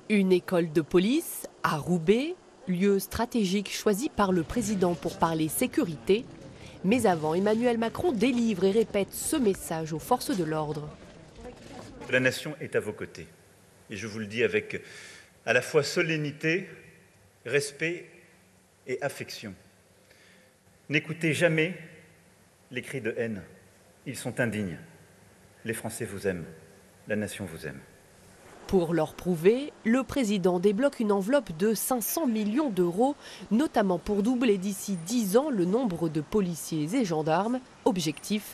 Une école de police à Roubaix, lieu stratégique choisi par le président pour parler sécurité. Mais avant, Emmanuel Macron délivre et répète ce message aux forces de l'ordre. La nation est à vos côtés. Et je vous le dis avec à la fois solennité, respect et affection. N'écoutez jamais les cris de haine. Ils sont indignes. Les Français vous aiment. La nation vous aime. Pour leur prouver, le président débloque une enveloppe de 500 millions d'euros, notamment pour doubler d'ici 10 ans le nombre de policiers et gendarmes. Objectif :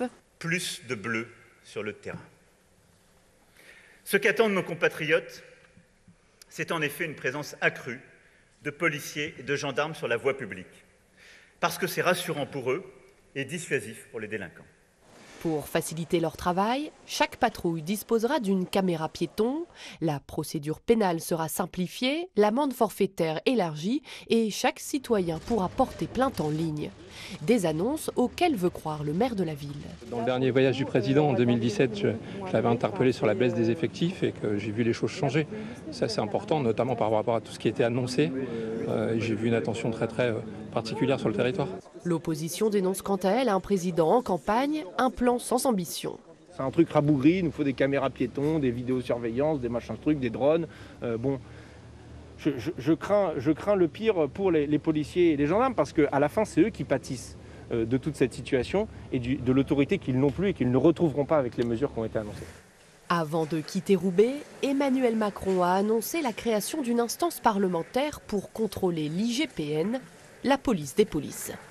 plus de bleu sur le terrain. Ce qu'attendent nos compatriotes, c'est en effet une présence accrue de policiers et de gendarmes sur la voie publique, parce que c'est rassurant pour eux et dissuasif pour les délinquants. Pour faciliter leur travail, chaque patrouille disposera d'une caméra piéton, la procédure pénale sera simplifiée, l'amende forfaitaire élargie et chaque citoyen pourra porter plainte en ligne. Des annonces auxquelles veut croire le maire de la ville. Dans le dernier voyage du président en 2017, je l'avais interpellé sur la baisse des effectifs et que j'ai vu les choses changer. Ça c'est important, notamment par rapport à tout ce qui était annoncé. J'ai vu une attention très particulière sur le territoire. L'opposition dénonce quant à elle un président en campagne, un plan sans ambition. C'est un truc rabougri, il nous faut des caméras piétons, des vidéosurveillance, des machins trucs, des drones. Je crains le pire pour les policiers et les gendarmes parce qu'à la fin, c'est eux qui pâtissent de toute cette situation et de l'autorité qu'ils n'ont plus et qu'ils ne retrouveront pas avec les mesures qui ont été annoncées. Avant de quitter Roubaix, Emmanuel Macron a annoncé la création d'une instance parlementaire pour contrôler l'IGPN, la police des polices.